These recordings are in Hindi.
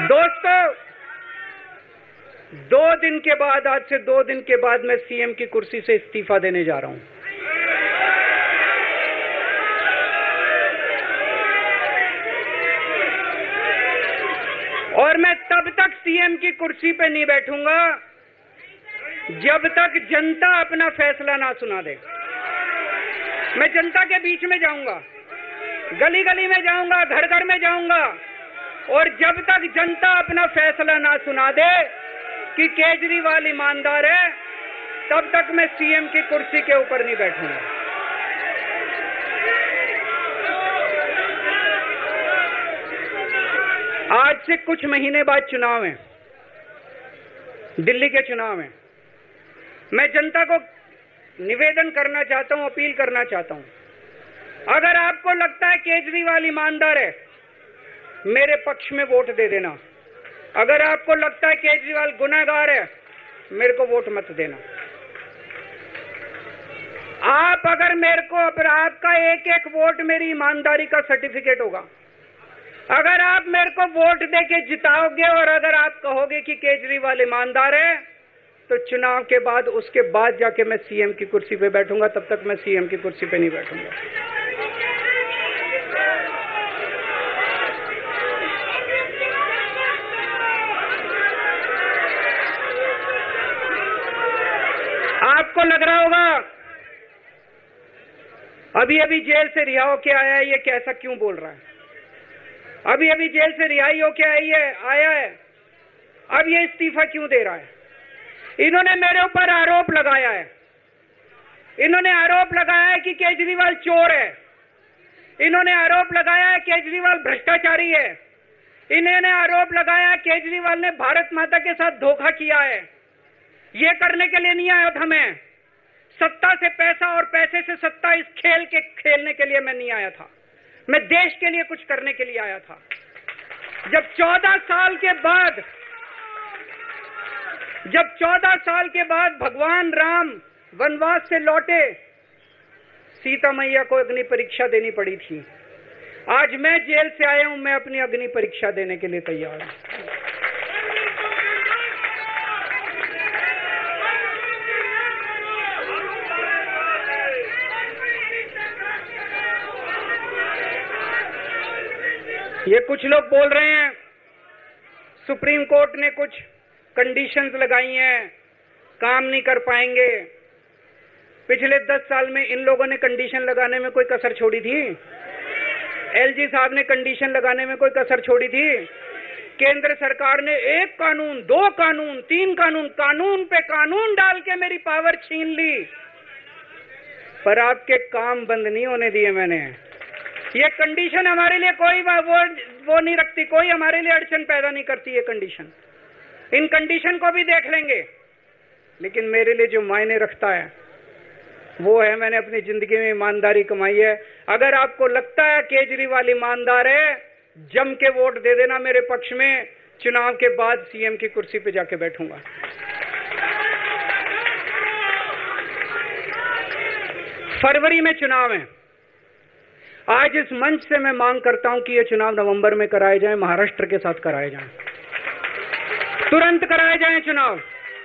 दोस्तों, 2 दिन के बाद, आज से 2 दिन के बाद मैं सीएम की कुर्सी से इस्तीफा देने जा रहा हूं। और मैं तब तक सीएम की कुर्सी पे नहीं बैठूंगा जब तक जनता अपना फैसला ना सुना दे। मैं जनता के बीच में जाऊंगा, गली गली में जाऊंगा, घर घर में जाऊंगा, और जब तक जनता अपना फैसला ना सुना दे कि केजरीवाल ईमानदार है, तब तक मैं सीएम की कुर्सी के ऊपर नहीं बैठूंगा। आज से कुछ महीने बाद चुनाव है, दिल्ली के चुनाव हैं। मैं जनता को निवेदन करना चाहता हूं, अपील करना चाहता हूं, अगर आपको लगता है केजरीवाल ईमानदार है, मेरे पक्ष में वोट दे देना। अगर आपको लगता है केजरीवाल गुनहगार है, मेरे को वोट मत देना। आप अगर मेरे को, अगर आपका एक एक वोट मेरी ईमानदारी का सर्टिफिकेट होगा। अगर आप मेरे को वोट देके जिताओगे और अगर आप कहोगे कि केजरीवाल ईमानदार है, तो चुनाव के बाद, उसके बाद जाके मैं सीएम की कुर्सी पे बैठूंगा। तब तक मैं सीएम की कुर्सी पे नहीं बैठूंगा। आपको लग रहा होगा अभी अभी जेल से रिहा होके आया है, ये कैसा क्यों बोल रहा है? अभी अभी जेल से रिहाई होके आया है, अब ये इस्तीफा क्यों दे रहा है? इन्होंने मेरे ऊपर आरोप लगाया है। इन्होंने आरोप लगाया है कि केजरीवाल चोर है। इन्होंने आरोप लगाया है केजरीवाल भ्रष्टाचारी है। इन्होंने आरोप लगाया है केजरीवाल ने भारत माता के साथ धोखा किया है। ये करने के लिए नहीं आया था मैं, सत्ता से पैसा और पैसे से सत्ता, इस खेल के खेलने के लिए मैं नहीं आया था। मैं देश के लिए कुछ करने के लिए आया था। जब 14 साल के बाद भगवान राम वनवास से लौटे, सीता मैया को अग्नि परीक्षा देनी पड़ी थी। आज मैं जेल से आया हूं, मैं अपनी अग्नि परीक्षा देने के लिए तैयार हूं। ये कुछ लोग बोल रहे हैं सुप्रीम कोर्ट ने कुछ कंडीशंस लगाई हैं, काम नहीं कर पाएंगे। पिछले 10 साल में इन लोगों ने कंडीशन लगाने में कोई कसर छोड़ी थी? एलजी साहब ने कंडीशन लगाने में कोई कसर छोड़ी थी? केंद्र सरकार ने 1 कानून, 2 कानून, 3 कानून, कानून पे कानून डाल के मेरी पावर छीन ली, पर आपके काम बंद नहीं होने दिए मैंने। ये कंडीशन हमारे लिए कोई वो नहीं रखती, कोई हमारे लिए अड़चन पैदा नहीं करती ये कंडीशन। इन कंडीशन को भी देख लेंगे, लेकिन मेरे लिए जो मायने रखता है वो है मैंने अपनी जिंदगी में ईमानदारी कमाई है। अगर आपको लगता है केजरीवाल ईमानदार है, जम के वोट दे देना मेरे पक्ष में। चुनाव के बाद सीएम की कुर्सी पे जाके बैठूंगा। फरवरी में चुनाव है। आज इस मंच से मैं मांग करता हूं कि ये चुनाव नवंबर में कराए जाएं, महाराष्ट्र के साथ कराए जाएं, तुरंत कराए जाएं चुनाव।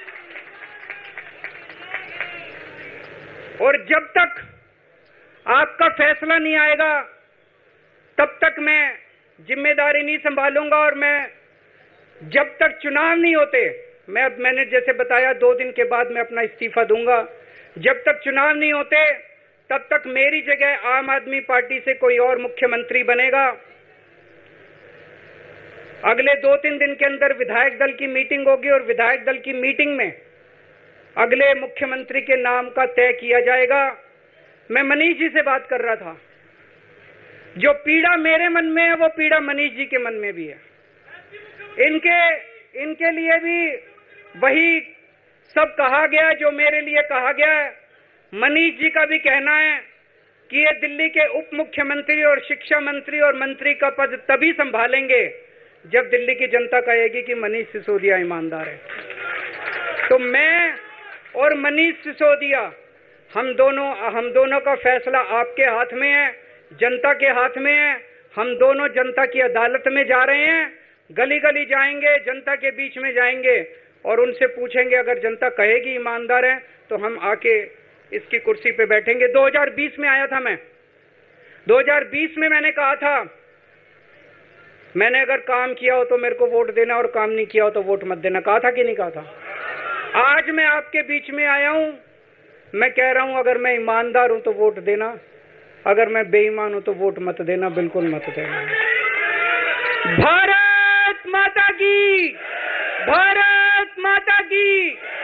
और जब तक आपका फैसला नहीं आएगा, तब तक मैं जिम्मेदारी नहीं संभालूंगा। और मैं, जब तक चुनाव नहीं होते, मैंने जैसे बताया 2 दिन के बाद मैं अपना इस्तीफा दूंगा। जब तक चुनाव नहीं होते, तब तक मेरी जगह आम आदमी पार्टी से कोई और मुख्यमंत्री बनेगा। अगले 2-3 दिन के अंदर विधायक दल की मीटिंग होगी और विधायक दल की मीटिंग में अगले मुख्यमंत्री के नाम का तय किया जाएगा। मैं मनीष जी से बात कर रहा था, जो पीड़ा मेरे मन में है वो पीड़ा मनीष जी के मन में भी है। इनके लिए भी वही सब कहा गया जो मेरे लिए कहा गया है। मनीष जी का भी कहना है कि ये दिल्ली के उप मुख्यमंत्री और शिक्षा मंत्री और मंत्री का पद तभी संभालेंगे जब दिल्ली की जनता कहेगी कि मनीष सिसोदिया ईमानदार है। तो मैं और मनीष सिसोदिया, हम दोनों का फैसला आपके हाथ में है, जनता के हाथ में है। हम दोनों जनता की अदालत में जा रहे हैं। गली गली जाएंगे, जनता के बीच में जाएंगे और उनसे पूछेंगे, अगर जनता कहेगी ईमानदार है तो हम आके इसकी कुर्सी पे बैठेंगे। 2020 में आया था मैं, 2020 में मैंने कहा था, मैंने अगर काम किया हो तो मेरे को वोट देना और काम नहीं किया हो तो वोट मत देना। कहा था कि नहीं कहा था? आज मैं आपके बीच में आया हूं, मैं कह रहा हूं अगर मैं ईमानदार हूं तो वोट देना, अगर मैं बेईमान हूं तो वोट मत देना, बिल्कुल मत देना। भारत माता की, भारत माता की।